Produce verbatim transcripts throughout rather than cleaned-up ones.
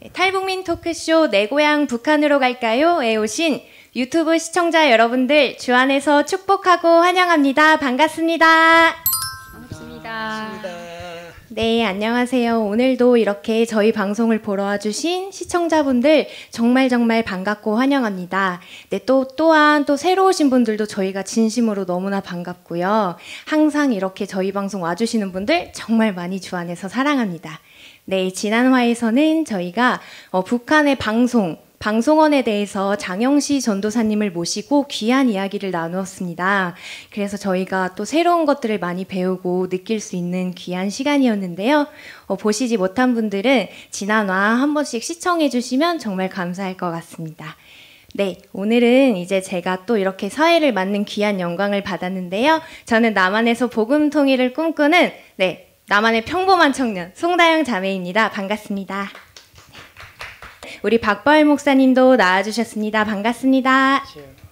탈북민 토크쇼 내 고향 북한으로 갈까요?에 오신 유튜브 시청자 여러분들 주안에서 축복하고 환영합니다. 반갑습니다. 반갑습니다. 네, 안녕하세요. 오늘도 이렇게 저희 방송을 보러 와주신 시청자분들 정말 정말 반갑고 환영합니다. 네, 또 또한 또 새로 오신 분들도 저희가 진심으로 너무나 반갑고요. 항상 이렇게 저희 방송 와주시는 분들 정말 많이 주안에서 사랑합니다. 네, 지난 화에서는 저희가 어, 북한의 방송, 방송원에 대해서 장영시 전도사님을 모시고 귀한 이야기를 나누었습니다. 그래서 저희가 또 새로운 것들을 많이 배우고 느낄 수 있는 귀한 시간이었는데요. 어, 보시지 못한 분들은 지난화 한 번씩 시청해 주시면 정말 감사할 것 같습니다. 네, 오늘은 이제 제가 또 이렇게 사회를 맡는 귀한 영광을 받았는데요. 저는 남한에서 복음 통일을 꿈꾸는 네, 남한의 평범한 청년 송다영 자매입니다. 반갑습니다. 우리 박바울 목사님도 나와주셨습니다. 반갑습니다.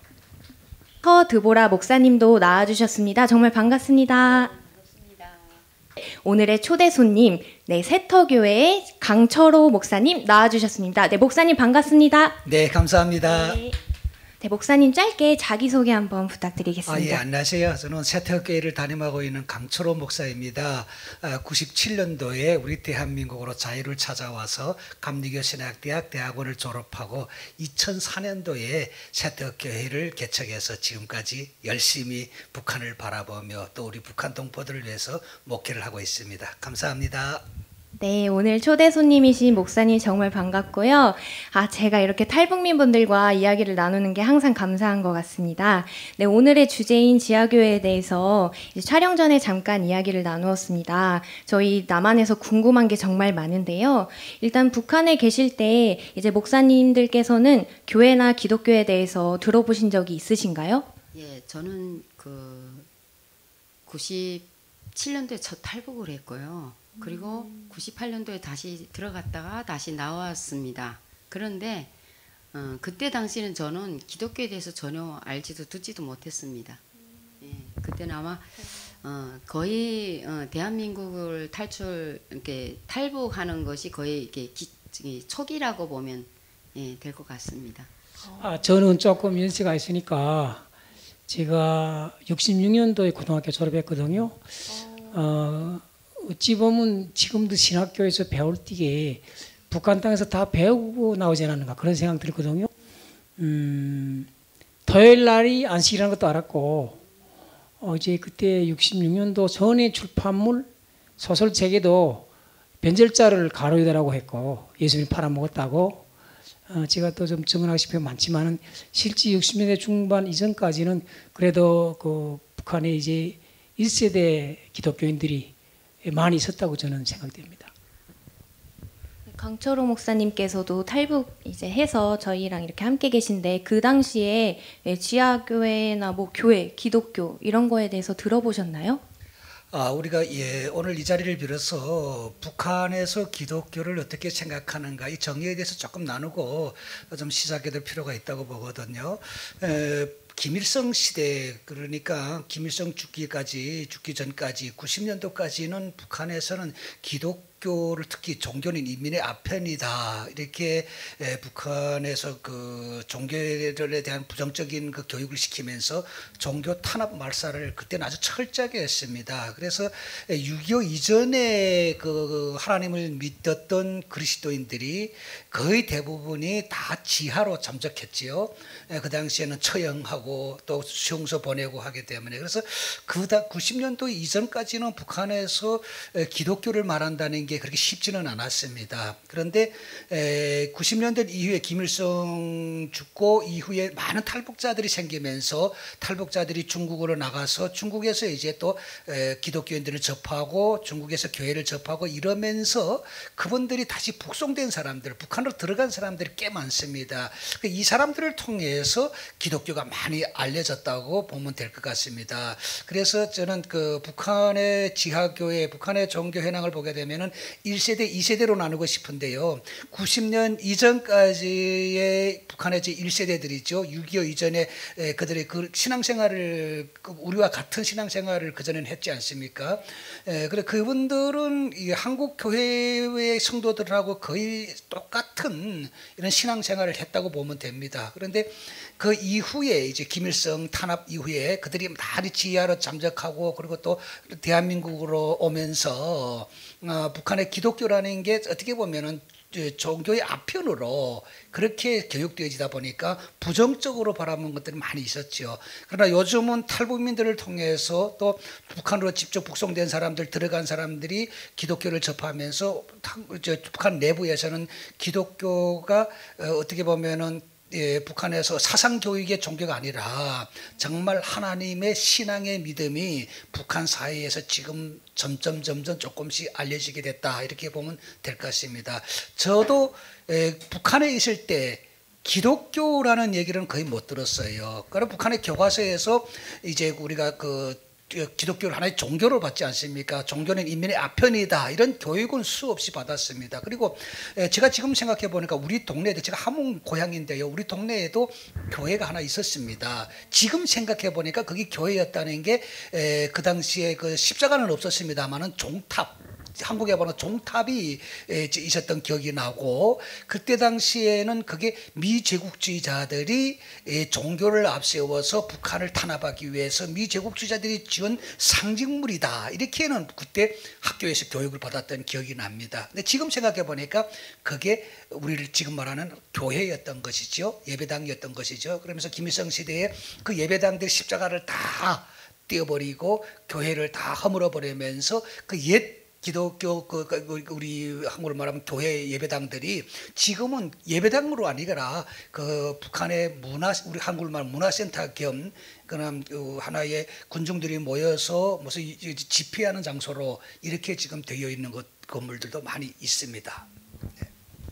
서드보라 목사님도 나와주셨습니다. 정말 반갑습니다. 반갑습니다. 오늘의 초대 손님, 네, 세터교회의 강철호 목사님 나와주셨습니다. 네, 목사님 반갑습니다. 네, 감사합니다. 네. 네, 목사님 짧게 자기소개 한번 부탁드리겠습니다. 아, 예, 안녕하세요. 저는 세터교회를 담임하고 있는 강철호 목사입니다. 아, 구십칠 년도에 우리 대한민국으로 자유를 찾아와서 감리교 신학대학 대학원을 졸업하고 이천사 년도에 세터교회를 개척해서 지금까지 열심히 북한을 바라보며 또 우리 북한 동포들을 위해서 목회를 하고 있습니다. 감사합니다. 네, 오늘 초대 손님이신 목사님 정말 반갑고요. 아, 제가 이렇게 탈북민 분들과 이야기를 나누는 게 항상 감사한 것 같습니다. 네, 오늘의 주제인 지하교회에 대해서 이제 촬영 전에 잠깐 이야기를 나누었습니다. 저희 남한에서 궁금한 게 정말 많은데요. 일단 북한에 계실 때 이제 목사님들께서는 교회나 기독교에 대해서 들어보신 적이 있으신가요? 예, 저는 그 구십칠 년도에 첫 탈북을 했고요. 그리고 음. 구십팔 년도에 다시 들어갔다가 다시 나왔습니다. 그런데 어, 그때 당시는 저는 기독교에 대해서 전혀 알지도 듣지도 못했습니다. 예, 그때는 아마 어, 거의 어, 대한민국을 탈출 이렇게 탈북하는 것이 거의 이렇게 기, 초기라고 보면 예, 될 것 같습니다. 아, 저는 조금 연세가 있으니까 제가 육십육 년도에 고등학교 졸업했거든요. 어, 어찌 보면 지금도 신학교에서 배울 때에 북한 땅에서 다 배우고 나오지 않았는가 그런 생각 들거든요. 음, 토요일 날이 안식이라는 것도 알았고 어, 이제 그때 육십육 년도 전에 출판물 소설책에도 변절자를 가로유다라고 했고 예수님이 팔아먹었다고 어, 제가 또 좀 증언하고 싶은 게 많지만은 실제 육십 년대 중반 이전까지는 그래도 그 북한에 이제 일 세대 기독교인들이 많이 있었다고 저는 생각됩니다. 강철호 목사님께서도 탈북 이제 해서 저희랑 이렇게 함께 계신데 그 당시에 지하교회나 뭐 교회, 기독교 이런 거에 대해서 들어보셨나요? 아, 우리가 예, 오늘 이 자리를 빌어서 북한에서 기독교를 어떻게 생각하는가 이 정의에 대해서 조금 나누고 좀 시작해 될 필요가 있다고 보거든요. 에, 김일성 시대 그러니까 김일성 죽기까지 죽기 전까지 구십 년도까지는 북한에서는 기독교를 특히 종교는 인민의 아편이다 이렇게 에, 북한에서 그 종교에 대한 부정적인 그 교육을 시키면서 종교 탄압 말살을 그때는 아주 철저하게 했습니다. 그래서 육이오 이전에 그 하나님을 믿었던 그리스도인들이 거의 대부분이 다 지하로 잠적했지요. 그 당시에는 처형하고 또 수용소 보내고 하기 때문에 그래서 그 구십 년도 이전까지는 북한에서 기독교를 말한다는 게 그렇게 쉽지는 않았습니다. 그런데 구십 년대 이후에 김일성 죽고 이후에 많은 탈북자들이 생기면서 탈북자들이 중국으로 나가서 중국에서 이제 또 기독교인들을 접하고 중국에서 교회를 접하고 이러면서 그분들이 다시 북송된 사람들 북한으로 들어간 사람들이 꽤 많습니다. 이 사람들을 통해서 기독교가 많이 많이 알려졌다고 보면 될 것 같습니다. 그래서 저는 그 북한의 지하교회, 북한의 종교 현황을 보게 되면은 일 세대, 이 세대로 나누고 싶은데요. 구십 년 이전까지의 북한의 이제 일 세대들이죠. 육이오 이전에 그들의 그 신앙생활을 우리와 같은 신앙생활을 그전에는 했지 않습니까? 그래 그분들은 이 한국 교회의 성도들하고 거의 똑같은 이런 신앙생활을 했다고 보면 됩니다. 그런데 그 이후에 이제 김일성 탄압 이후에 그들이 많이 지하로 잠적하고 그리고 또 대한민국으로 오면서 어, 북한의 기독교라는 게 어떻게 보면은 종교의 아편으로 그렇게 교육되어지다 보니까 부정적으로 바라보는 것들이 많이 있었죠. 그러나 요즘은 탈북민들을 통해서 또 북한으로 직접 북송된 사람들, 들어간 사람들이 기독교를 접하면서 북한 내부에서는 기독교가 어떻게 보면은 예, 북한에서 사상교육의 종교가 아니라 정말 하나님의 신앙의 믿음이 북한 사회에서 지금 점점 점점 조금씩 알려지게 됐다 이렇게 보면 될 것 같습니다. 저도 에, 북한에 있을 때 기독교라는 얘기는 거의 못 들었어요. 그러나 북한의 교과서에서 이제 우리가 그 기독교를 하나의 종교로 받지 않습니까? 종교는 인민의 아편이다. 이런 교육은 수없이 받았습니다. 그리고 제가 지금 생각해 보니까 우리 동네에도 제가 함흥 고향인데요. 우리 동네에도 교회가 하나 있었습니다. 지금 생각해 보니까 그게 교회였다는 게 그 당시에 그 십자가는 없었습니다만은 종탑. 한국에 보면 종탑이 있었던 기억이 나고 그때 당시에는 그게 미제국주의자들이 종교를 앞세워서 북한을 탄압하기 위해서 미제국주의자들이 지은 상징물이다 이렇게는 그때 학교에서 교육을 받았던 기억이 납니다. 근데 지금 생각해 보니까 그게 우리를 지금 말하는 교회였던 것이죠. 예배당이었던 것이죠. 그러면서 김일성 시대에 그 예배당들 십자가를 다 떼어버리고 교회를 다 허물어 버리면서 그옛 기독교 그, 그 우리 한국으로 말하면 교회 예배당들이 지금은 예배당으로 아니라 그 북한의 문화 우리 한국으로 말하면 문화센터 겸 그런 그 하나의 군중들이 모여서 무슨 집회하는 장소로 이렇게 지금 되어 있는 것 건물들도 많이 있습니다. 네.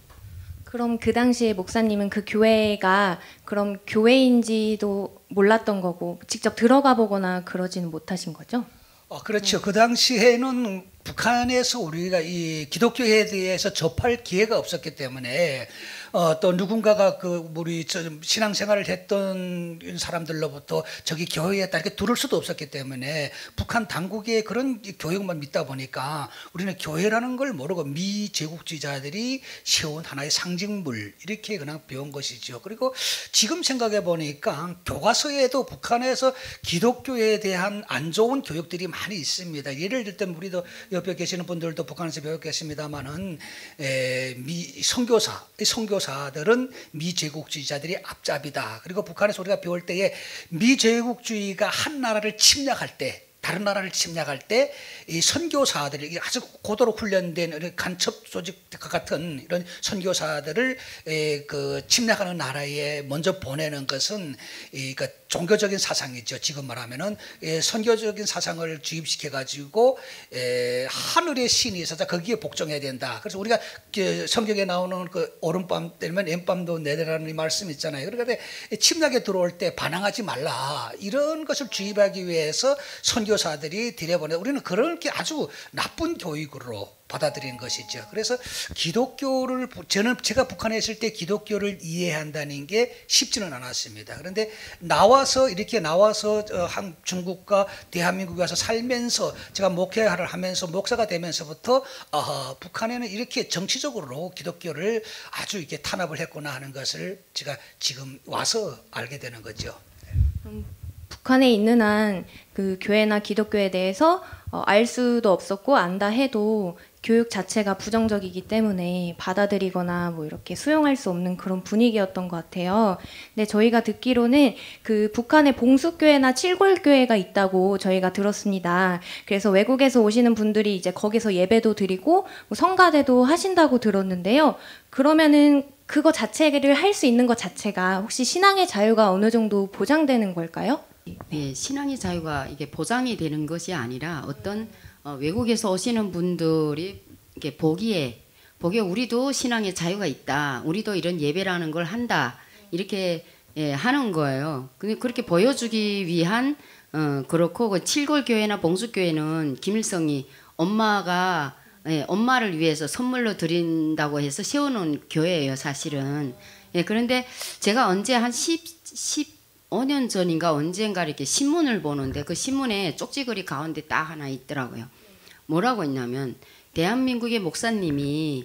그럼 그 당시에 목사님은 그 교회가 그럼 교회인지도 몰랐던 거고 직접 들어가 보거나 그러지는 못하신 거죠? 어, 그렇죠. 그 당시에는 북한에서 우리가 이 기독교에 대해서 접할 기회가 없었기 때문에 어, 또 누군가가 그 우리 신앙생활을 했던 사람들로부터 저기 교회에 있다 이렇게 들을 수도 없었기 때문에 북한 당국의 그런 교육만 믿다 보니까 우리는 교회라는 걸 모르고 미제국주의자들이 세운 하나의 상징물 이렇게 그냥 배운 것이죠. 그리고 지금 생각해 보니까 교과서에도 북한에서 기독교에 대한 안 좋은 교육들이 많이 있습니다. 예를 들면 우리도 옆에 계시는 분들도 북한에서 배웠겠습니다만은 에, 미 선교사, 선교사들은 미제국주의자들이 앞잡이다. 그리고 북한에서 우리가 배울 때에 미제국주의가 한 나라를 침략할 때, 다른 나라를 침략할 때 이 선교사들이 아주 고도로 훈련된 간첩 조직과 같은 이런 선교사들을 에, 그 침략하는 나라에 먼저 보내는 것은 이 그 종교적인 사상이죠. 지금 말하면은 에, 선교적인 사상을 주입시켜 가지고 에, 하늘의 신이 있어서 거기에 복종해야 된다. 그래서 우리가 그 성경에 나오는 그 오른밤 되면 왼밤도 내리라는 말씀 있잖아요. 그러니까 침략에 들어올 때 반항하지 말라. 이런 것을 주입하기 위해서 선교사들이 들여보내. 우리는 그런 게 아주 나쁜 교육으로 받아들인 것이죠. 그래서 기독교를 저는 제가 북한에 있을 때 기독교를 이해한다는 게 쉽지는 않았습니다. 그런데 나와서 이렇게 나와서 한 중국과 대한민국에 와서 살면서 제가 목회를 하면서 목사가 되면서부터 아, 북한에는 이렇게 정치적으로 기독교를 아주 이렇게 탄압을 했구나 하는 것을 제가 지금 와서 알게 되는 거죠. 음, 북한에 있는 한 그 교회나 기독교에 대해서 어, 알 수도 없었고 안다 해도 교육 자체가 부정적이기 때문에 받아들이거나 뭐 이렇게 수용할 수 없는 그런 분위기였던 것 같아요. 근데 저희가 듣기로는 그 북한에 봉수교회나 칠골교회가 있다고 저희가 들었습니다. 그래서 외국에서 오시는 분들이 이제 거기서 예배도 드리고 뭐 성가대도 하신다고 들었는데요. 그러면은 그거 자체를 할 수 있는 것 자체가 혹시 신앙의 자유가 어느 정도 보장되는 걸까요? 네, 신앙의 자유가 이게 보장이 되는 것이 아니라 어떤 어, 외국에서 오시는 분들이 이렇게 보기에 보기에 우리도 신앙의 자유가 있다. 우리도 이런 예배라는 걸 한다. 이렇게 예, 하는 거예요. 근데 그렇게 보여주기 위한 어, 그렇고 그 칠골교회나 봉수교회는 김일성이 엄마가 예, 엄마를 위해서 선물로 드린다고 해서 세워놓은 교회예요, 사실은. 예, 그런데 제가 언제 한 십, 십오 년 전인가 언젠가 이렇게 신문을 보는데 그 신문에 쪽지글이 가운데 딱 하나 있더라고요. 뭐라고 했냐면 대한민국의 목사님이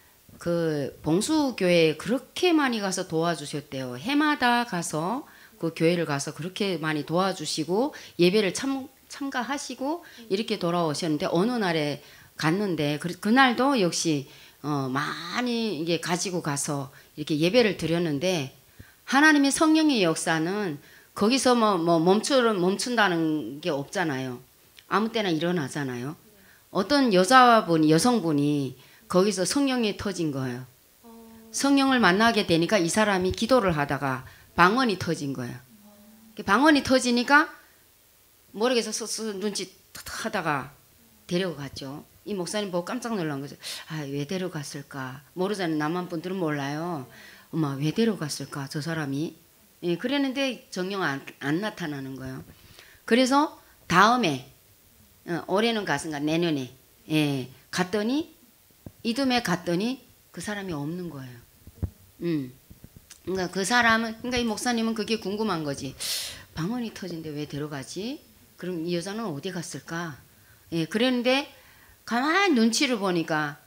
그 봉수교회에 그렇게 많이 가서 도와주셨대요. 해마다 가서 그 교회를 가서 그렇게 많이 도와주시고 예배를 참, 참가하시고 이렇게 돌아오셨는데 어느 날에 갔는데 그, 그날도 역시 어, 많이 이게 가지고 가서 이렇게 예배를 드렸는데 하나님의 성령의 역사는 거기서 뭐, 뭐 멈추, 멈춘다는 게 없잖아요. 아무 때나 일어나잖아요. 어떤 여자분이 여성분이 거기서 성령이 터진 거예요. 성령을 만나게 되니까 이 사람이 기도를 하다가 방언이 터진 거예요. 방언이 터지니까 모르겠어 눈치 탁 하다가 데려갔죠. 이 목사님 보고 깜짝 놀란 거죠. 아, 왜 데려갔을까? 모르잖아요. 남한 분들은 몰라요. 엄마 왜 데려갔을까? 저 사람이. 예, 그랬는데 정령 안, 안 나타나는 거예요. 그래서 다음에 어, 올해는 갔은가 내년에 예, 갔더니 이듬해 갔더니 그 사람이 없는 거예요. 음. 그러니까 그 사람은 그러니까 이 목사님은 그게 궁금한 거지. 방언이 터진데 왜 데려가지? 그럼 이 여자는 어디 갔을까? 예, 그랬는데 가만히 눈치를 보니까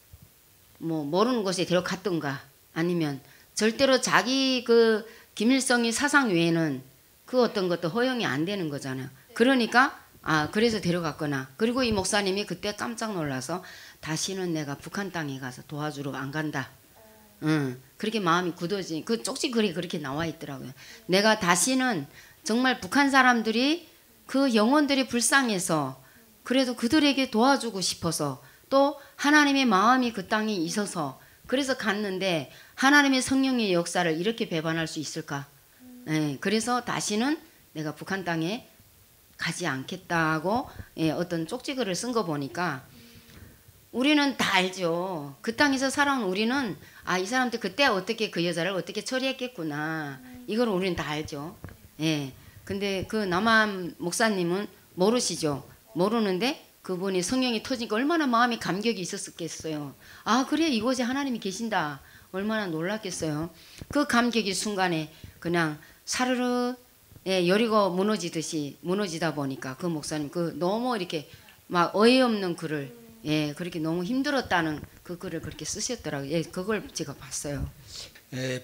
뭐 모르는 곳에 데려갔던가 아니면 절대로 자기 그 김일성의 사상 외에는 그 어떤 것도 허용이 안 되는 거잖아요. 그러니까 아 그래서 데려갔거나 그리고 이 목사님이 그때 깜짝 놀라서 다시는 내가 북한 땅에 가서 도와주러 안 간다. 응, 그렇게 마음이 굳어진 그 쪽지글이 그렇게 나와 있더라고요. 내가 다시는 정말 북한 사람들이 그 영혼들이 불쌍해서 그래도 그들에게 도와주고 싶어서 또 하나님의 마음이 그 땅에 있어서 그래서 갔는데 하나님의 성령의 역사를 이렇게 배반할 수 있을까? 예, 그래서 다시는 내가 북한 땅에 가지 않겠다고 예, 어떤 쪽지글을 쓴 거 보니까 우리는 다 알죠. 그 땅에서 살아온 우리는 아, 이 사람들 그때 어떻게 그 여자를 어떻게 처리했겠구나. 이걸 우리는 다 알죠. 예. 근데 그 남한 목사님은 모르시죠. 모르는데 그분이 성령이 터지니까 얼마나 마음이 감격이 있었겠어요. 아, 그래 이곳에 하나님이 계신다. 얼마나 놀랐겠어요. 그 감격이 순간에 그냥 사르르 예, 여리고 무너지듯이 무너지다 보니까 그 목사님 그 너무 이렇게 막 어이없는 글을 예, 그렇게 너무 힘들었다는 그 글을 그렇게 쓰셨더라고요. 예, 그걸 제가 봤어요. 예,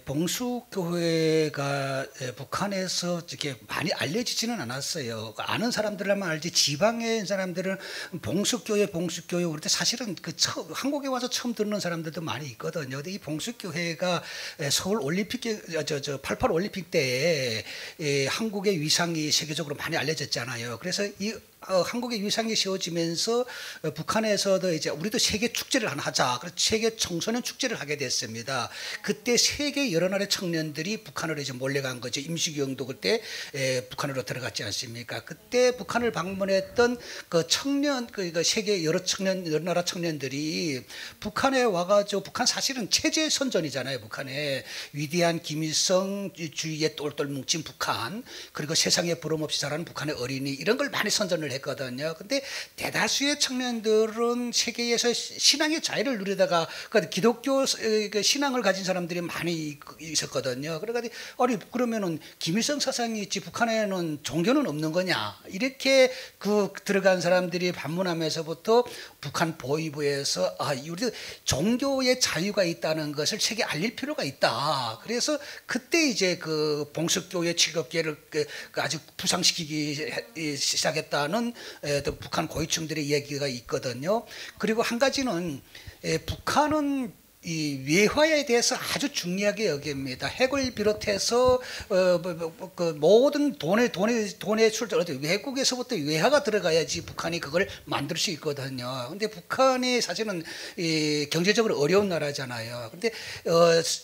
봉수교회가 예, 북한에서 이렇게 많이 알려지지는 않았어요. 아는 사람들만 알지 지방의 사람들은 봉수교회, 봉수교회 우리 때 사실은 그 처음, 한국에 와서 처음 듣는 사람들도 많이 있거든요. 근데 이 봉수교회가 예, 서울 올림픽, 저, 저 팔십팔 올림픽 때에 예, 한국의 위상이 세계적으로 많이 알려졌잖아요. 그래서 이 어, 한국의 위상이 세워지면서 어, 북한에서도 이제 우리도 세계 축제를 하나 하자. 그래서 세계 청소년 축제를 하게 됐습니다. 그때 세계 여러 나라의 청년들이 북한으로 이제 몰려간 거죠. 임시경도 그때 에, 북한으로 들어갔지 않습니까? 그때 북한을 방문했던 그 청년, 그, 그 세계 여러 청년, 여러 나라 청년들이 북한에 와가지고 북한 사실은 체제 선전이잖아요. 북한에 위대한 김일성 주위에 똘똘 뭉친 북한 그리고 세상에 부름없이 자라는 북한의 어린이 이런 걸 많이 선전을 했거든요. 근데 대다수의 청년들은 세계에서 신앙의 자유를 누리다가 기독교 신앙을 가진 사람들이 많이 있었거든요. 그래가지고 아니 그러면은 김일성 사상이 있지 북한에는 종교는 없는 거냐 이렇게 그 들어간 사람들이 반문하면서부터 북한 보위부에서 아 우리 종교의 자유가 있다는 것을 세계에 알릴 필요가 있다. 그래서 그때 이제 그 봉수교회 칠급계를 아주 부상시키기 시작했다는 북한 고위층들의 이야기가 있거든요. 그리고 한 가지는 북한은 이 외화에 대해서 아주 중요하게 여깁니다. 핵을 비롯해서 어, 그 모든 돈의 돈의 돈의 출처 외국에서부터 외화가 들어가야지 북한이 그걸 만들 수 있거든요. 근데 북한이 사실은 이 경제적으로 어려운 나라잖아요. 근데 어,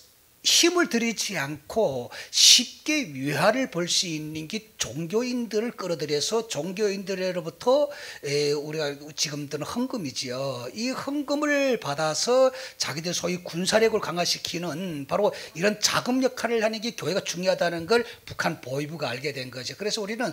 힘을 들이지 않고 쉽게 위화를 볼 수 있는 게 종교인들을 끌어들여서 종교인들로부터 에, 우리가 지금 드는 헌금이지요. 이 헌금을 받아서 자기들 소위 군사력을 강화시키는 바로 이런 자금 역할을 하는 게 교회가 중요하다는 걸 북한 보위부가 알게 된 거죠. 그래서 우리는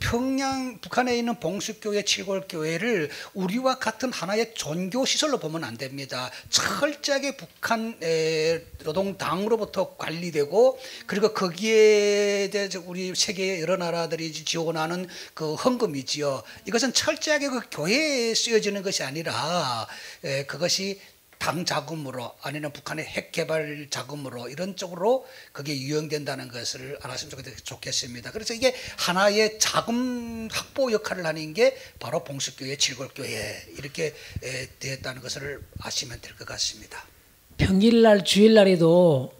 평양 북한에 있는 봉수교회 칠골교회를 우리와 같은 하나의 종교 시설로 보면 안 됩니다. 철저하게 북한 에, 노동당으로 부터 관리되고 그리고 거기에 대해서 우리 세계 여러 나라들이 지원하는 그 헌금이지요. 이것은 철저하게 그 교회에 쓰여지는 것이 아니라 에, 그것이 당 자금으로 아니면 북한의 핵 개발 자금으로 이런 쪽으로 그게 유용된다는 것을 알았으면 좋겠습니다. 그래서 이게 하나의 자금 확보 역할을 하는 게 바로 봉수교회 칠골교회 이렇게 에, 되었다는 것을 아시면 될 것 같습니다. 평일날 주일날에도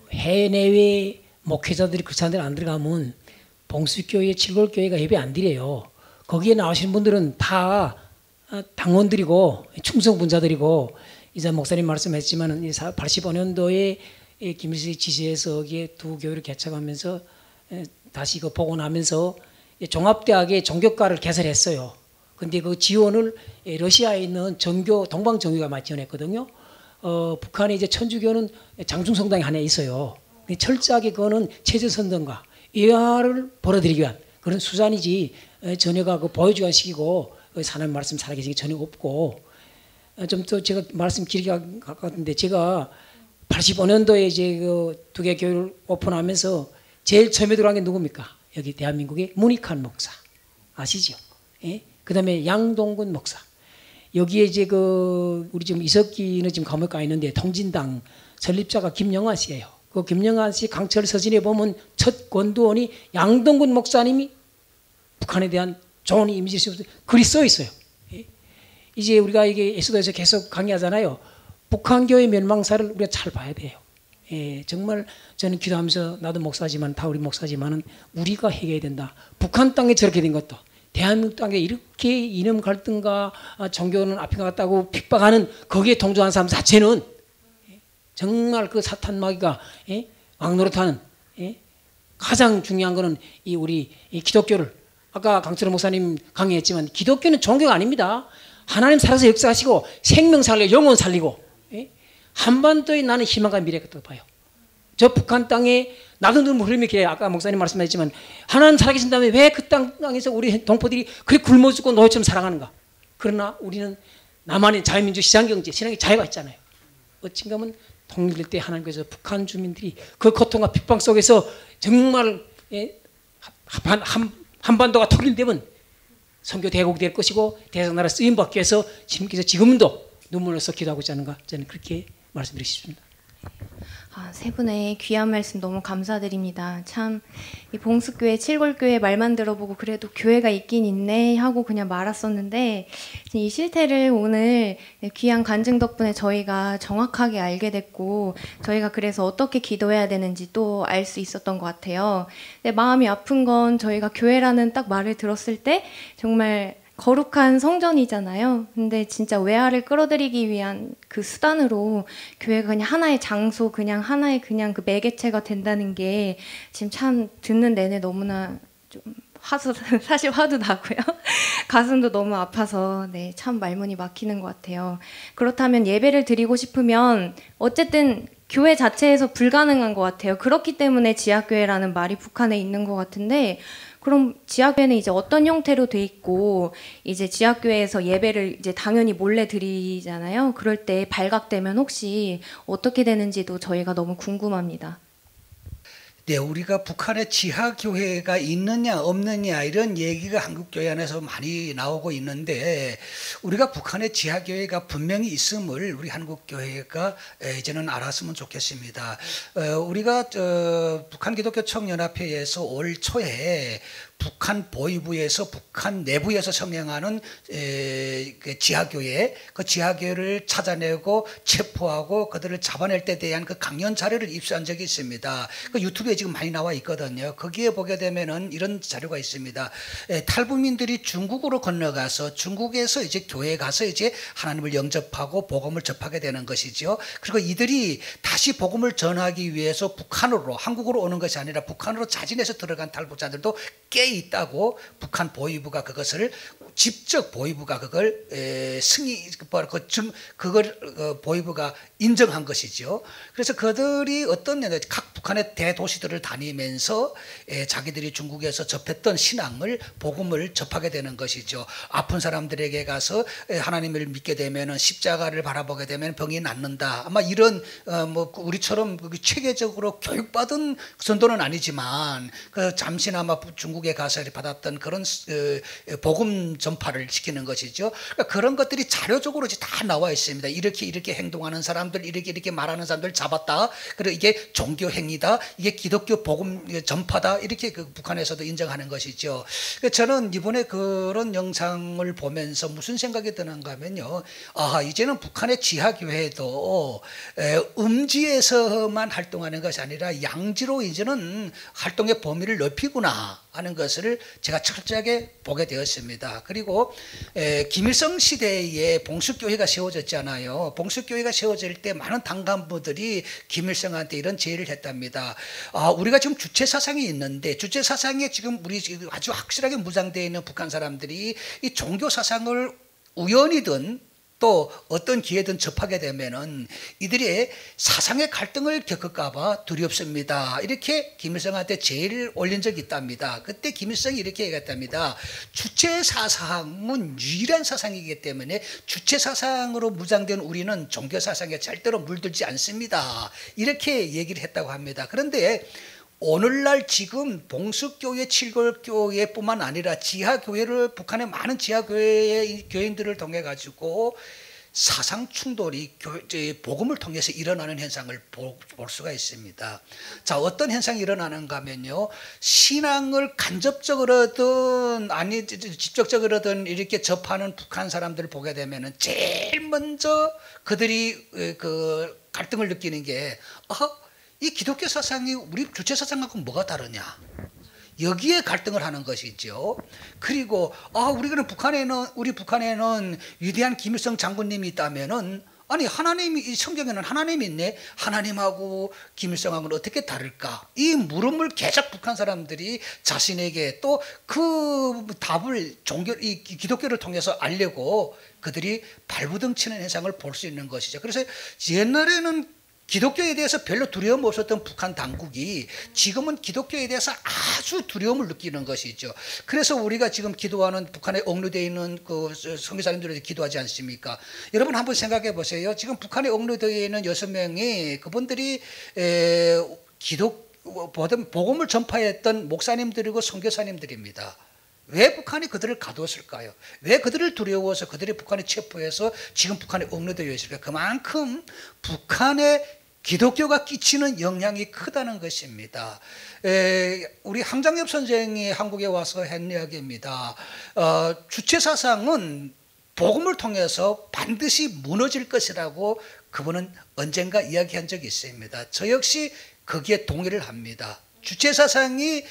해내외 목회자들이 그리스도인들 안 들어가면 봉수교회 칠골교회가 예배 안 드려요. 거기에 나오시는 분들은 다 당원들이고 충성분자들이고 이제 목사님 말씀했지만 팔십오 년도에 김일성이 지시해서 거기에 두 교회를 개척하면서 다시 그 복원하면서 종합대학의 종교과를 개설했어요. 근데 그 지원을 러시아에 있는 정교 동방 정교가 많이 지원했거든요. 어, 북한에 이제 천주교는 장충성당이 하나 있어요. 철저하게 그거는 체제선동과 이하를 벌어들이기 위한 그런 수단이지 전혀가 그 보여주기 위한 식이고 하나님 말씀 살아계신 게 전혀 없고 좀 또 제가 말씀 길게 갈 것 같은데 제가 팔십오 년도에 이제 그 두 개 교회를 오픈하면서 제일 처음에 들어간 게 누굽니까? 여기 대한민국의 문익환 목사 아시죠? 예? 그 다음에 양동근 목사. 여기에 이제 그 우리 지금 이석기는 지금 감옥에 가 있는데 통진당 설립자가 김영환 씨예요. 그 김영환 씨 강철 서신에 보면 첫 권두원이 양동근 목사님이 북한에 대한 좋은 이미지를 글이 써 있어요. 예? 이제 우리가 이게 에스더에서 계속 강의하잖아요. 북한교회 멸망사를 우리가 잘 봐야 돼요. 예, 정말 저는 기도하면서 나도 목사지만 다 우리 목사지만은 우리가 해결해야 된다. 북한 땅에 저렇게 된 것도 대한민국 땅에 이렇게 이념 갈등과 종교는 앞에 갔다고 핍박하는 거기에 동조한 사람 자체는 정말 그 사탄 마귀가 왕노릇하는 가장 중요한 거는 이 우리 이 기독교를 아까 강철호 목사님 강의했지만 기독교는 종교가 아닙니다. 하나님 살아서 역사하시고 생명 살리고 영혼 살리고 한반도에 나는 희망과 미래가 또 봐요. 저 북한 땅에 나도 눈물 흘리며 기도해. 아까 목사님 말씀하셨지만 하나님 살아계신 다음에 왜 그 땅에서 우리 동포들이 그렇게 굶어 죽고 노예처럼 살아가는가. 그러나 우리는 나만의 자유민주 시장경제 신앙의 자유가 있잖아요. 어찌 보면 통일될 때 하나님께서 북한 주민들이 그 고통과 핍박 속에서 정말 한, 한, 한반도가 통일되면 선교 대국이 될 것이고 대성나라 쓰임받기 위해서 주님께서 지금도 눈물로서 기도하고 있지 않은가 저는 그렇게 말씀드리고 싶습니다. 아, 세 분의 귀한 말씀 너무 감사드립니다. 참 이 봉수교회 칠골교회 말만 들어보고 그래도 교회가 있긴 있네 하고 그냥 말았었는데 이 실태를 오늘 귀한 간증 덕분에 저희가 정확하게 알게 됐고 저희가 그래서 어떻게 기도해야 되는지 또 알 수 있었던 것 같아요. 근데 마음이 아픈 건 저희가 교회라는 딱 말을 들었을 때 정말 거룩한 성전이잖아요. 근데 진짜 외화를 끌어들이기 위한 그 수단으로 교회가 그냥 하나의 장소, 그냥 하나의 그냥 그 매개체가 된다는 게 지금 참 듣는 내내 너무나 좀 화도 사실 화도 나고요. 가슴도 너무 아파서 네, 참 말문이 막히는 것 같아요. 그렇다면 예배를 드리고 싶으면 어쨌든 교회 자체에서 불가능한 것 같아요. 그렇기 때문에 지하교회라는 말이 북한에 있는 것 같은데 그럼 지하교회는 이제 어떤 형태로 돼 있고 이제 지하교회에서 예배를 이제 당연히 몰래 드리잖아요. 그럴 때 발각되면 혹시 어떻게 되는지도 저희가 너무 궁금합니다. 네, 우리가 북한에 지하교회가 있느냐 없느냐 이런 얘기가 한국교회 안에서 많이 나오고 있는데 우리가 북한에 지하교회가 분명히 있음을 우리 한국교회가 이제는 알았으면 좋겠습니다. 우리가 북한 기독교 청년합회에서 올 초에 북한 보위부에서 북한 내부에서 성행하는 지하교회, 그 지하교회를 찾아내고 체포하고 그들을 잡아낼 때 대한 그 강연 자료를 입수한 적이 있습니다. 그 유튜브에 지금 많이 나와 있거든요. 거기에 보게 되면은 이런 자료가 있습니다. 에, 탈북민들이 중국으로 건너가서 중국에서 이제 교회에 가서 이제 하나님을 영접하고 복음을 접하게 되는 것이죠. 그리고 이들이 다시 복음을 전하기 위해서 북한으로, 한국으로 오는 것이 아니라 북한으로 자진해서 들어간 탈북자들도 꽤 있다고 북한 보위부가 그것을 직접 보위부가 그걸 에, 승인 그 좀 그걸 어, 보위부가 인정한 것이죠. 그래서 그들이 어떤 각 북한의 대도시들을 다니면서 에, 자기들이 중국에서 접했던 신앙을 복음을 접하게 되는 것이죠. 아픈 사람들에게 가서 에, 하나님을 믿게 되면은 십자가를 바라보게 되면 병이 낫는다. 아마 이런 어, 뭐 우리처럼 체계적으로 교육받은 전도는 아니지만 그 잠시나마 중국에 가서 받았던 그런 어, 복음 전파를 시키는 것이죠. 그러니까 그런 것들이 자료적으로 다 나와 있습니다. 이렇게 이렇게 행동하는 사람들, 이렇게 이렇게 말하는 사람들 잡았다. 그리고 이게 종교 행위다. 이게 기독교 복음 전파다. 이렇게 그 북한에서도 인정하는 것이죠. 저는 이번에 그런 영상을 보면서 무슨 생각이 드는가 하면요. 아, 이제는 북한의 지하교회도 음지에서만 활동하는 것이 아니라 양지로 이제는 활동의 범위를 넓히구나 하는 것을 제가 철저하게 보게 되었습니다. 그리고 에, 김일성 시대에 봉숙교회가 세워졌잖아요. 봉숙교회가 세워질 때 많은 당간부들이 김일성한테 이런 제의를 했답니다. 아, 우리가 지금 주체사상이 있는데 주체사상에 지금 우리 지금 아주 확실하게 무장되어 있는 북한 사람들이 이 종교사상을 우연이든 또 어떤 기회든 접하게 되면은 이들의 사상의 갈등을 겪을까봐 두렵습니다. 이렇게 김일성한테 제의를 올린 적이 있답니다. 그때 김일성이 이렇게 얘기했답니다. 주체 사상은 유일한 사상이기 때문에 주체 사상으로 무장된 우리는 종교 사상에 절대로 물들지 않습니다. 이렇게 얘기를 했다고 합니다. 그런데 오늘날 지금 봉숙교회, 칠골교회뿐만 아니라 지하교회를 북한의 많은 지하교회의 교인들을 통해 가지고 사상 충돌이 복음을 통해서 일어나는 현상을 볼 수가 있습니다. 자, 어떤 현상이 일어나는가 하면요. 신앙을 간접적으로든 아니 직접적으로든 이렇게 접하는 북한 사람들을 보게 되면은 제일 먼저 그들이 그 갈등을 느끼는 게 아, 이 기독교 사상이 우리 주체 사상하고 뭐가 다르냐? 여기에 갈등을 하는 것이죠. 그리고 아, 우리는 북한에는 우리 북한에는 위대한 김일성 장군님이 있다면은 아니 하나님이 이 성경에는 하나님이 있네. 하나님하고 김일성하고는 어떻게 다를까? 이 물음을 계속 북한 사람들이 자신에게 또 그 답을 종교 이 기독교를 통해서 알려고 그들이 발부둥치는 현상을 볼 수 있는 것이죠. 그래서 옛날에는 기독교에 대해서 별로 두려움 없었던 북한 당국이 지금은 기독교에 대해서 아주 두려움을 느끼는 것이죠. 그래서 우리가 지금 기도하는 북한에 억류되어 있는 그 선교사님들에게 기도하지 않습니까? 여러분 한번 생각해 보세요. 지금 북한에 억류되어 있는 여섯 명이 그분들이 에, 기독 복음을 전파했던 목사님들이고 선교사님들입니다. 왜 북한이 그들을 가두었을까요? 왜 그들을 두려워서 그들이 북한에 체포해서 지금 북한에 억류되어 있을까요? 그만큼 북한의 기독교가 끼치는 영향이 크다는 것입니다. 에, 우리 항장엽 선생이 한국에 와서 한 이야기입니다. 어, 주체사상은 복음을 통해서 반드시 무너질 것이라고 그분은 언젠가 이야기한 적이 있습니다. 저 역시 거기에 동의를 합니다. 주체사상이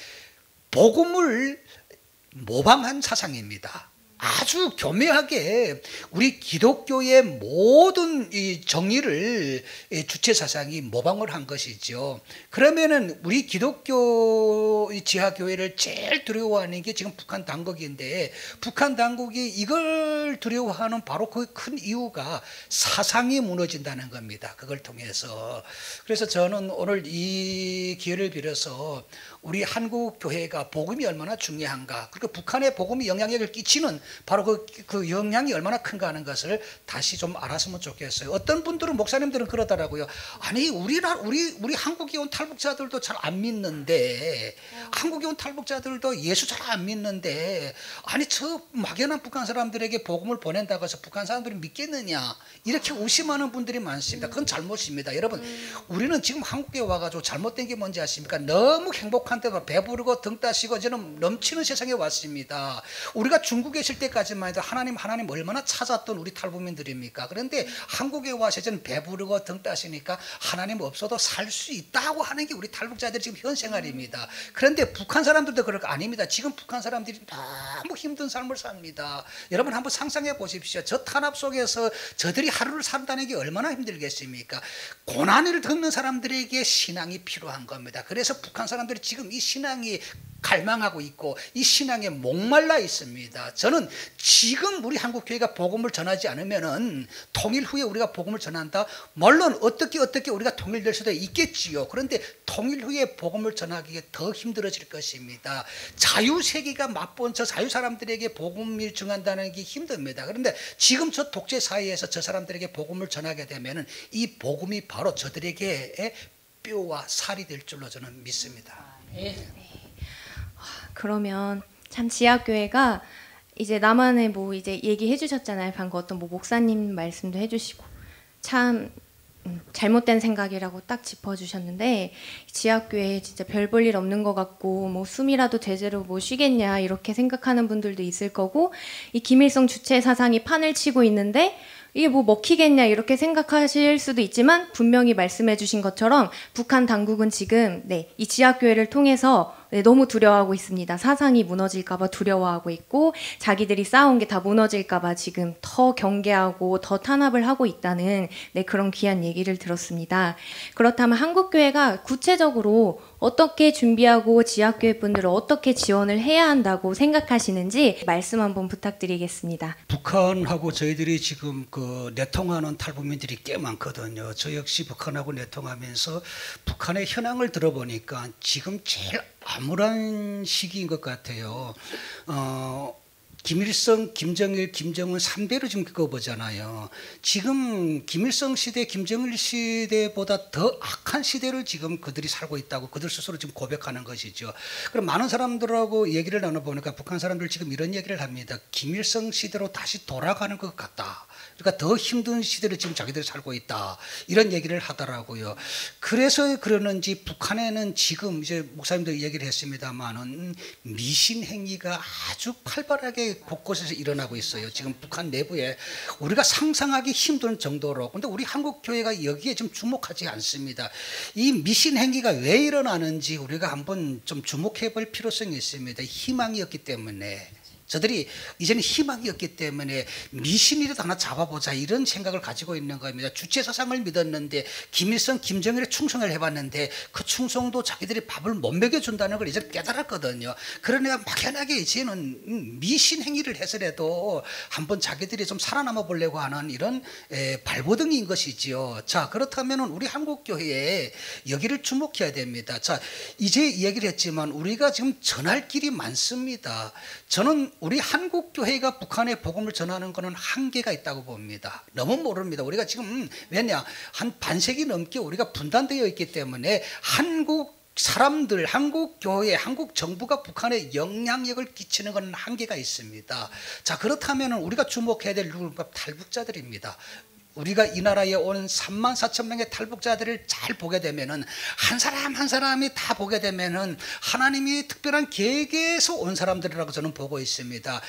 복음을 모방한 사상입니다. 아주 교묘하게 우리 기독교의 모든 이 정의를 주체 사상이 모방을 한 것이죠. 그러면은 우리 기독교 지하교회를 제일 두려워하는 게 지금 북한 당국인데 북한 당국이 이걸 두려워하는 바로 그 큰 이유가 사상이 무너진다는 겁니다. 그걸 통해서. 그래서 저는 오늘 이 기회를 빌어서 우리 한국 교회가 복음이 얼마나 중요한가, 그리고 북한의 복음이 영향력을 끼치는 바로 그, 그 영향이 얼마나 큰가 하는 것을 다시 좀 알았으면 좋겠어요. 어떤 분들은 목사님들은 그러더라고요. 아니 우리나 우리 우리 한국에 온 탈북자들도 잘 안 믿는데, 어. 한국에 온 탈북자들도 예수 잘 안 믿는데, 아니 저 막연한 북한 사람들에게 복음을 보낸다고 해서 북한 사람들이 믿겠느냐, 이렇게 의심하는 분들이 많습니다. 그건 잘못입니다. 여러분, 음. 우리는 지금 한국에 와가지고 잘못된 게 뭔지 아십니까? 너무 행복 한국한테 배부르고 등 따시고 저는 넘치는 세상에 왔습니다. 우리가 중국에 있을 때까지만 해도 하나님 하나님 얼마나 찾았던 우리 탈북민들입니까? 그런데 한국에 와서 저는 배부르고 등 따시니까 하나님 없어도 살 수 있다고 하는 게 우리 탈북자들이 지금 현 생활입니다. 그런데 북한 사람들도 그럴 거 아닙니다. 지금 북한 사람들이 너무 힘든 삶을 삽니다. 여러분 한번 상상해 보십시오. 저 탄압 속에서 저들이 하루를 산다는 게 얼마나 힘들겠습니까? 고난을 겪는 사람들에게 신앙이 필요한 겁니다. 그래서 북한 사람들이 지금 이 신앙이 갈망하고 있고 이 신앙에 목말라 있습니다. 저는 지금 우리 한국교회가 복음을 전하지 않으면은 통일 후에 우리가 복음을 전한다. 물론 어떻게 어떻게 우리가 통일될 수도 있겠지요. 그런데 통일 후에 복음을 전하기에 더 힘들어질 것입니다. 자유세계가 맛본 저 자유 사람들에게 복음을 전한다는 게 힘듭니다. 그런데 지금 저 독재 사회에서 저 사람들에게 복음을 전하게 되면은 이 복음이 바로 저들에게 뼈와 살이 될 줄로 저는 믿습니다. 네. 그러면 참 지하교회가 이제 나만의 뭐 이제 얘기해 주셨잖아요. 방금 어떤 뭐 목사님 말씀도 해주시고 참 음, 잘못된 생각이라고 딱 짚어주셨는데 지하교회 진짜 별 볼 일 없는 것 같고 뭐 숨이라도 제대로 뭐 쉬겠냐 이렇게 생각하는 분들도 있을 거고 이 김일성 주체 사상이 판을 치고 있는데 이게 뭐 먹히겠냐 이렇게 생각하실 수도 있지만 분명히 말씀해 주신 것처럼 북한 당국은 지금 네, 이 지하교회를 통해서 네, 너무 두려워하고 있습니다. 사상이 무너질까 봐 두려워하고 있고 자기들이 쌓아온 게 다 무너질까 봐 지금 더 경계하고 더 탄압을 하고 있다는 네, 그런 귀한 얘기를 들었습니다. 그렇다면 한국교회가 구체적으로 어떻게 준비하고 지하교회 분들을 어떻게 지원을 해야 한다고 생각하시는지 말씀 한번 부탁드리겠습니다. 북한하고 저희들이 지금 그 내통하는 탈북민들이 꽤 많거든요. 저 역시 북한하고 내통하면서 북한의 현황을 들어보니까 지금 제일 암울한 시기인 것 같아요. 어, 김일성, 김정일, 김정은 삼 대로 지금 겪어보잖아요. 지금 김일성 시대, 김정일 시대보다 더 악한 시대를 지금 그들이 살고 있다고 그들 스스로 지금 고백하는 것이죠. 그럼 많은 사람들하고 얘기를 나눠보니까 북한 사람들 지금 이런 얘기를 합니다. 김일성 시대로 다시 돌아가는 것 같다. 그러니까 더 힘든 시대를 지금 자기들이 살고 있다. 이런 얘기를 하더라고요. 그래서 그러는지 북한에는 지금 이제 목사님도 얘기를 했습니다만은 미신 행위가 아주 활발하게 곳곳에서 일어나고 있어요. 지금 북한 내부에 우리가 상상하기 힘든 정도로. 근데 우리 한국 교회가 여기에 좀 주목하지 않습니다. 이 미신 행위가 왜 일어나는지 우리가 한번 좀 주목해 볼 필요성이 있습니다. 희망이었기 때문에. 저들이 이제는 희망이었기 때문에 미신이라도 하나 잡아보자 이런 생각을 가지고 있는 겁니다. 주체 사상을 믿었는데 김일성, 김정일에 충성을 해봤는데 그 충성도 자기들이 밥을 못 먹여준다는 걸 이제 깨달았거든요. 그러니까 막연하게 이제는 미신 행위를 해서라도 한번 자기들이 좀 살아남아 보려고 하는 이런 에, 발버둥인 것이지요. 자, 그렇다면 우리 한국교회에 여기를 주목해야 됩니다. 자, 이제 이야기를 했지만 우리가 지금 전할 길이 많습니다. 저는 우리 한국교회가 북한에 복음을 전하는 것은 한계가 있다고 봅니다. 너무 모릅니다. 우리가 지금 왜냐 한 반세기 넘게 우리가 분단되어 있기 때문에 한국 사람들, 한국 교회, 한국 정부가 북한에 영향력을 끼치는 건 한계가 있습니다. 자, 그렇다면 우리가 주목해야 될 누군가 탈북자들입니다. 우리가 이 나라에 온 삼만 사천 명의 탈북자들을 잘 보게 되면은 한 사람 한 사람이 다 보게 되면은 하나님이 특별한 계획에서 온 사람들이라고 저는 보고 있습니다.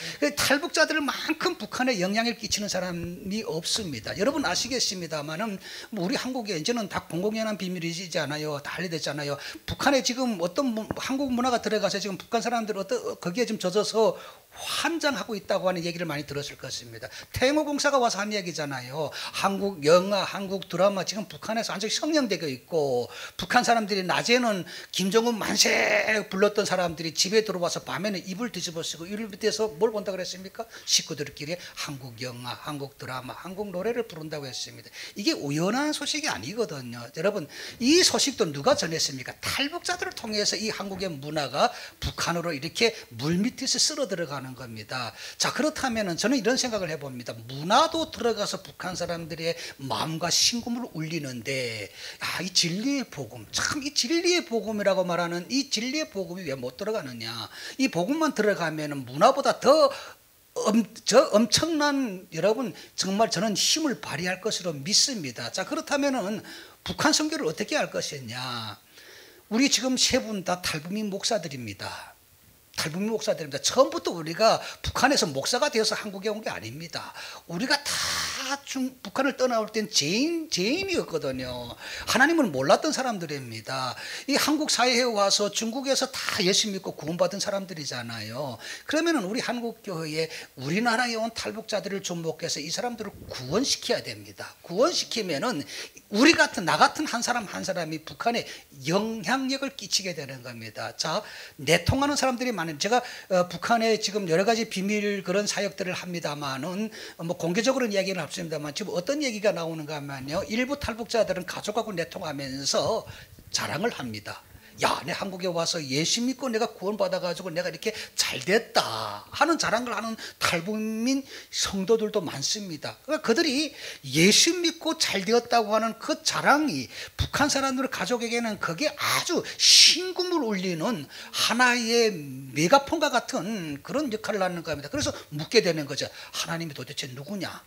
탈북자들만큼 북한에 영향을 끼치는 사람이 없습니다. 여러분 아시겠습니다만은 뭐 우리 한국에 이제는 다 공공연한 비밀이지 않아요. 다 알려졌잖아요. 북한에 지금 어떤 한국 문화가 들어가서 지금 북한 사람들 어떤 거기에 좀 젖어서 환장하고 있다고 하는 얘기를 많이 들었을 것입니다. 태영호공사가 와서 한 얘기잖아요. 한국 영화, 한국 드라마 지금 북한에서 완전히 성령되고 있고 북한 사람들이 낮에는 김정은 만세 불렀던 사람들이 집에 들어와서 밤에는 이불 뒤집어 쓰고 이를 밑에서 뭘 본다고 그랬습니까? 식구들끼리 한국 영화, 한국 드라마, 한국 노래를 부른다고 했습니다. 이게 우연한 소식이 아니거든요. 여러분 이 소식도 누가 전했습니까? 탈북자들을 통해서 이 한국의 문화가 북한으로 이렇게 물밑에서 쓸어 들어가는 겁니다. 자, 그렇다면 저는 이런 생각을 해봅니다. 문화도 들어가서 북한 사람들의 마음과 심금을 울리는데 아, 이 진리의 복음, 참 이 진리의 복음이라고 말하는 이 진리의 복음이 왜 못 들어가느냐. 이 복음만 들어가면 문화보다 더 엄, 저 엄청난 여러분 정말 저는 힘을 발휘할 것으로 믿습니다. 자, 그렇다면 북한 선교를 어떻게 할 것이냐. 우리 지금 세 분 다 탈북민 목사들입니다. 탈북민 목사들입니다. 처음부터 우리가 북한에서 목사가 되어서 한국에 온 게 아닙니다. 우리가 다 중, 북한을 떠나올 땐 죄인, 죄인이었거든요. 하나님을 몰랐던 사람들입니다. 이 한국 사회에 와서 중국에서 다 예수 믿고 구원받은 사람들이잖아요. 그러면은 우리 한국교회에 우리나라에 온 탈북자들을 접목해서 이 사람들을 구원시켜야 됩니다. 구원시키면은 우리 같은, 나 같은 한 사람 한 사람이 북한에 영향력을 끼치게 되는 겁니다. 자, 내통하는 사람들이 많은, 제가 어, 북한에 지금 여러 가지 비밀 그런 사역들을 합니다만은 뭐 공개적으로는 이야기는 없습니다만 지금 어떤 얘기가 나오는가 하면요. 일부 탈북자들은 가족하고 내통하면서 자랑을 합니다. 야, 내 한국에 와서 예수 믿고 내가 구원받아가지고 내가 이렇게 잘 됐다 하는 자랑을 하는 탈북민 성도들도 많습니다. 그러니까 그들이 예수 믿고 잘 되었다고 하는 그 자랑이 북한 사람들 가족에게는 그게 아주 신금을 울리는 하나의 메가폰과 같은 그런 역할을 하는 겁니다. 그래서 묻게 되는 거죠. 하나님이 도대체 누구냐?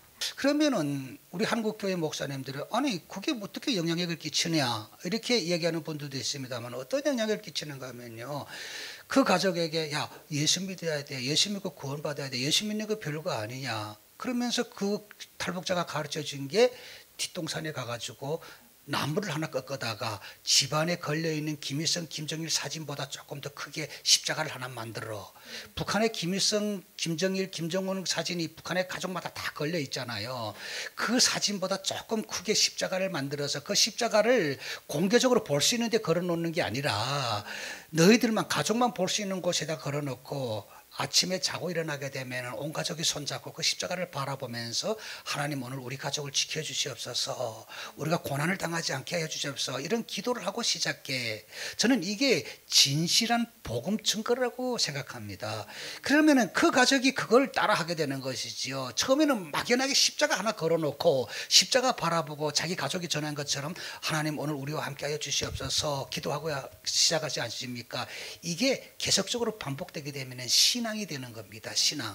그러면은 우리 한국교회 목사님들이 아니 그게 어떻게 영향력을 끼치냐 이렇게 이야기하는 분들도 있습니다만 어떤 영향력을 끼치는가 하면요. 그 가족에게 야 예수 믿어야 돼. 예수 믿고 구원받아야 돼. 예수 믿는 거 별거 아니냐. 그러면서 그 탈북자가 가르쳐 준 게 뒷동산에 가가지고 나무를 하나 꺾어다가 집안에 걸려있는 김일성, 김정일 사진보다 조금 더 크게 십자가를 하나 만들어. 북한의 김일성, 김정일, 김정은 사진이 북한의 가족마다 다 걸려 있잖아요. 그 사진보다 조금 크게 십자가를 만들어서 그 십자가를 공개적으로 볼 수 있는 데 걸어놓는 게 아니라 너희들만 가족만 볼 수 있는 곳에다 걸어놓고 아침에 자고 일어나게 되면 온 가족이 손잡고 그 십자가를 바라보면서 하나님 오늘 우리 가족을 지켜주시옵소서, 우리가 고난을 당하지 않게 하여 주시옵소서, 이런 기도를 하고 시작해. 저는 이게 진실한 복음 증거라고 생각합니다. 그러면은 그 가족이 그걸 따라하게 되는 것이지요. 처음에는 막연하게 십자가 하나 걸어놓고 십자가 바라보고 자기 가족이 전한 것처럼 하나님 오늘 우리와 함께 하여 주시옵소서 기도하고 시작하지 않습니까? 이게 계속적으로 반복되게 되면 신앙이 되는 겁니다. 신앙.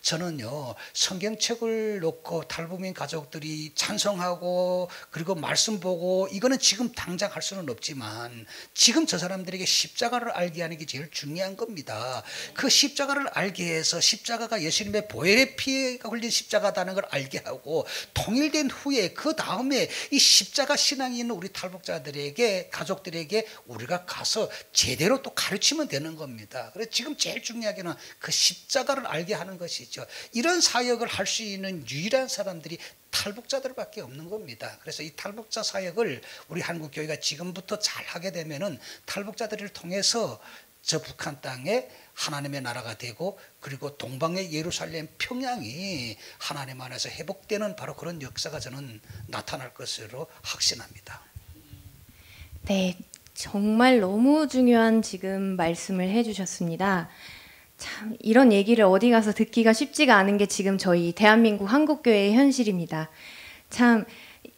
저는요 성경책을 놓고 탈북민 가족들이 찬송하고 그리고 말씀 보고 이거는 지금 당장 할 수는 없지만 지금 저 사람들에게 십자가를 알게 하는 게 제일 중요한 겁니다. 그 십자가를 알게 해서 십자가가 예수님의 보혈의 피가 흘린 십자가다는 걸 알게 하고 통일된 후에 그 다음에 이 십자가 신앙이 있는 우리 탈북자들에게 가족들에게 우리가 가서 제대로 또 가르치면 되는 겁니다. 그래서 지금 제일 중요한 게는 그 십자가를 알게 하는 것이죠. 이런 사역을 할 수 있는 유일한 사람들이 탈북자들밖에 없는 겁니다. 그래서 이 탈북자 사역을 우리 한국교회가 지금부터 잘 하게 되면은 탈북자들을 통해서 저 북한 땅에 하나님의 나라가 되고 그리고 동방의 예루살렘 평양이 하나님 안에서 회복되는 바로 그런 역사가 저는 나타날 것으로 확신합니다. 네, 정말 너무 중요한 지금 말씀을 해주셨습니다. 참 이런 얘기를 어디 가서 듣기가 쉽지가 않은 게 지금 저희 대한민국 한국교회의 현실입니다. 참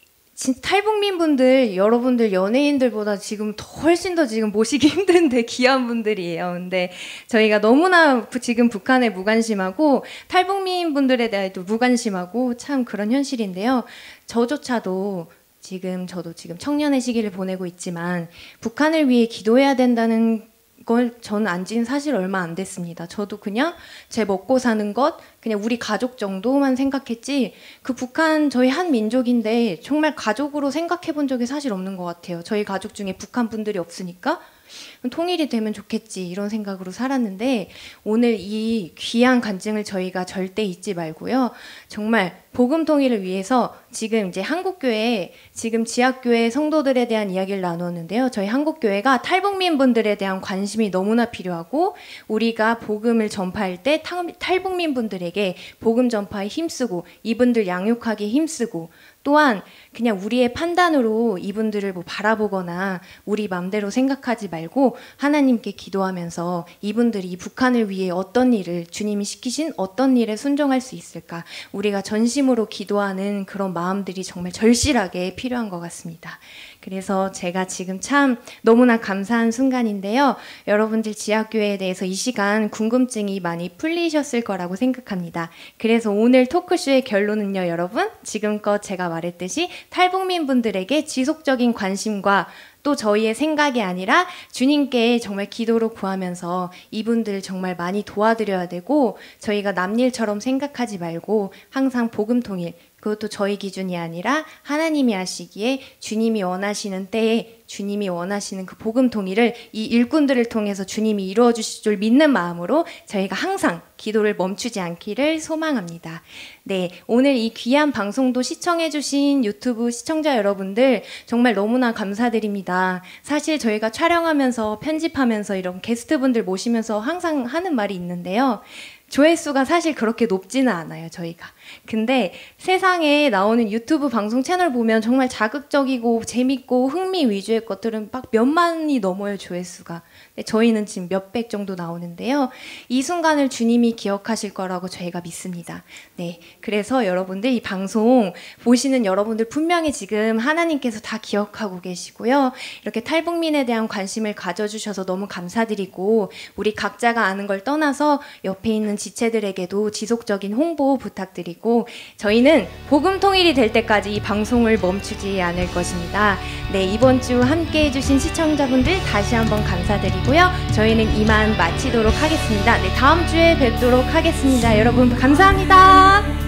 탈북민 분들, 여러분들 연예인들보다 지금 더 훨씬 더 지금 모시기 힘든데 귀한 분들이에요. 근데 저희가 너무나 지금 북한에 무관심하고 탈북민 분들에 대해도 무관심하고 참 그런 현실인데요. 저조차도 지금 저도 지금 청년의 시기를 보내고 있지만 북한을 위해 기도해야 된다는 걸 저는 안지는 사실 얼마 안 됐습니다. 저도 그냥 제 먹고 사는 것, 그냥 우리 가족 정도만 생각했지 그 북한 저희 한 민족인데 정말 가족으로 생각해 본 적이 사실 없는 것 같아요. 저희 가족 중에 북한 분들이 없으니까 통일이 되면 좋겠지 이런 생각으로 살았는데 오늘 이 귀한 간증을 저희가 절대 잊지 말고요. 정말 복음 통일을 위해서 지금 이제 한국교회 지금 지하교회 성도들에 대한 이야기를 나누었는데요. 저희 한국교회가 탈북민 분들에 대한 관심이 너무나 필요하고 우리가 복음을 전파할 때 탈북민 분들에게 복음 전파에 힘쓰고 이분들 양육하기에 힘쓰고 또한 그냥 우리의 판단으로 이분들을 뭐 바라보거나 우리 맘대로 생각하지 말고 하나님께 기도하면서 이분들이 북한을 위해 어떤 일을 주님이 시키신 어떤 일에 순종할 수 있을까 우리가 전심으로 기도하는 그런 마음들이 정말 절실하게 필요한 것 같습니다. 그래서 제가 지금 참 너무나 감사한 순간인데요. 여러분들 지하교회에 대해서 이 시간 궁금증이 많이 풀리셨을 거라고 생각합니다. 그래서 오늘 토크쇼의 결론은요, 여러분 지금껏 제가 말했듯이 탈북민 분들에게 지속적인 관심과 또 저희의 생각이 아니라 주님께 정말 기도로 구하면서 이분들 정말 많이 도와드려야 되고, 저희가 남일처럼 생각하지 말고 항상 복음 통일, 그것도 저희 기준이 아니라 하나님이 하시기에 주님이 원하시는 때에 주님이 원하시는 그 복음 통일을 이 일꾼들을 통해서 주님이 이루어 주실 줄 믿는 마음으로 저희가 항상 기도를 멈추지 않기를 소망합니다. 네, 오늘 이 귀한 방송도 시청해 주신 유튜브 시청자 여러분들 정말 너무나 감사드립니다. 사실 저희가 촬영하면서 편집하면서 이런 게스트분들 모시면서 항상 하는 말이 있는데요. 조회수가 사실 그렇게 높지는 않아요, 저희가. 근데 세상에 나오는 유튜브 방송 채널 보면 정말 자극적이고 재밌고 흥미 위주의 것들은 막 몇만이 넘어요, 조회수가. 근데 저희는 지금 몇백 정도 나오는데요. 이 순간을 주님이 기억하실 거라고 저희가 믿습니다. 네, 그래서 여러분들 이 방송 보시는 여러분들 분명히 지금 하나님께서 다 기억하고 계시고요. 이렇게 탈북민에 대한 관심을 가져주셔서 너무 감사드리고, 우리 각자가 아는 걸 떠나서 옆에 있는 지체들에게도 지속적인 홍보 부탁드리고, 저희는 복음 통일이 될 때까지 이 방송을 멈추지 않을 것입니다. 네, 이번 주 함께 해주신 시청자분들 다시 한번 감사드리고요. 저희는 이만 마치도록 하겠습니다. 네, 다음 주에 뵙도록 하겠습니다. 여러분 감사합니다.